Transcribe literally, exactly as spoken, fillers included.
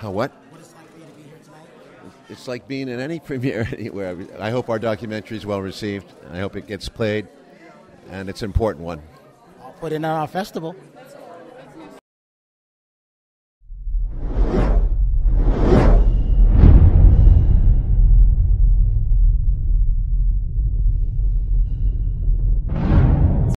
How what? What it's like for you to be here tonight? It's like being in any premiere anywhere. I hope our documentary is well received. I hope it gets played, and it's an important one. I'll put it in our festival.